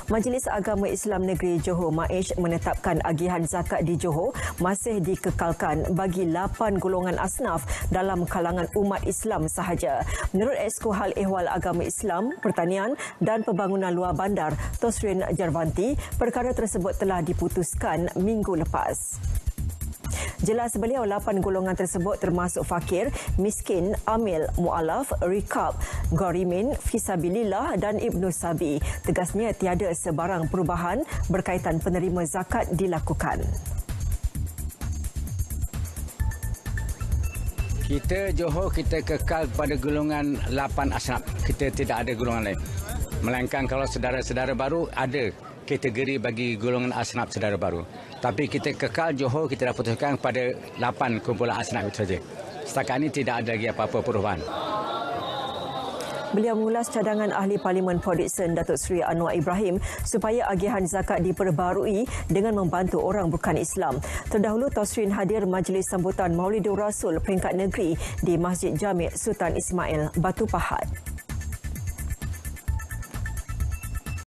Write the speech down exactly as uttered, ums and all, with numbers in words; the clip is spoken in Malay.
Majlis Agama Islam Negeri Johor M A I H menetapkan agihan zakat di Johor masih dikekalkan bagi lapan golongan asnaf dalam kalangan umat Islam sahaja. Menurut Exco Hal Ehwal Agama Islam, Pertanian dan Pembangunan Luar Bandar, Tosrin Jarvanti, perkara tersebut telah diputuskan minggu lepas. Jelas beliau, lapan golongan tersebut termasuk fakir, miskin, amil, mu'alaf, rikab, gharimin, fisabilillah dan ibnu sabi. Tegasnya tiada sebarang perubahan berkaitan penerima zakat dilakukan. Kita Johor, kita kekal pada golongan lapan asnaf. Kita tidak ada golongan lain. Melainkan kalau saudara-saudara baru ada kategori bagi golongan asnaf saudara baru. Tapi kita kekal Johor, kita dah putuskan pada lapan kumpulan asnaf itu saja. Setakat ini tidak ada lagi apa-apa perubahan. Beliau mengulas cadangan Ahli Parlimen Port Dickson Datuk Seri Anwar Ibrahim supaya agihan zakat diperbarui dengan membantu orang bukan Islam. Terdahulu Tosrin hadir majlis sambutan Maulidur Rasul peringkat negeri di Masjid Jami' Sultan Ismail, Batu Pahat.